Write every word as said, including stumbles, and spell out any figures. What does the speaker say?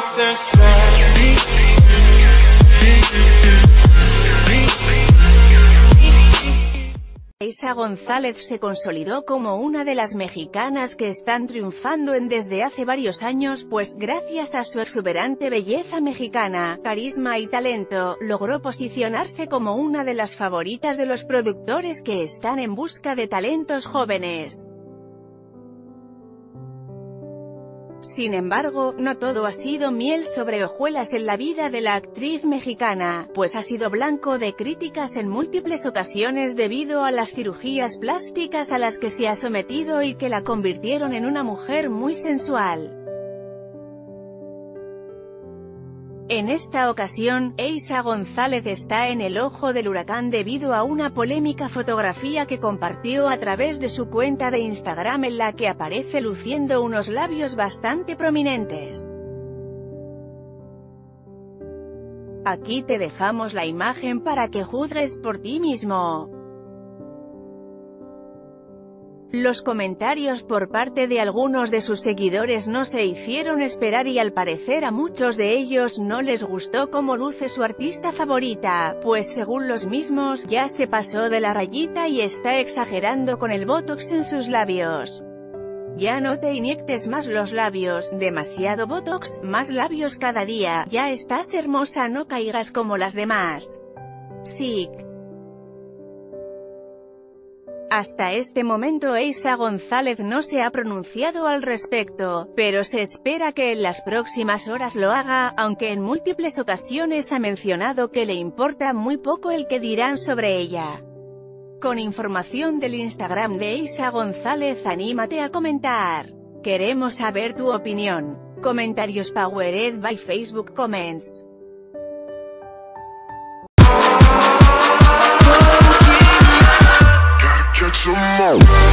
Eiza González se consolidó como una de las mexicanas que están triunfando en desde hace varios años, pues gracias a su exuberante belleza mexicana, carisma y talento, logró posicionarse como una de las favoritas de los productores que están en busca de talentos jóvenes. Sin embargo, no todo ha sido miel sobre hojuelas en la vida de la actriz mexicana, pues ha sido blanco de críticas en múltiples ocasiones debido a las cirugías plásticas a las que se ha sometido y que la convirtieron en una mujer muy sensual. En esta ocasión, Eiza González está en el ojo del huracán debido a una polémica fotografía que compartió a través de su cuenta de Instagram en la que aparece luciendo unos labios bastante prominentes. Aquí te dejamos la imagen para que juzgues por ti mismo. Los comentarios por parte de algunos de sus seguidores no se hicieron esperar y al parecer a muchos de ellos no les gustó cómo luce su artista favorita, pues según los mismos, ya se pasó de la rayita y está exagerando con el botox en sus labios. Ya no te inyectes más los labios, demasiado botox, más labios cada día, ya estás hermosa, no caigas como las demás. Sick. Hasta este momento Eiza González no se ha pronunciado al respecto, pero se espera que en las próximas horas lo haga, aunque en múltiples ocasiones ha mencionado que le importa muy poco el que dirán sobre ella. Con información del Instagram de Eiza González, anímate a comentar. Queremos saber tu opinión. Comentarios powered by Facebook Comments. Some more.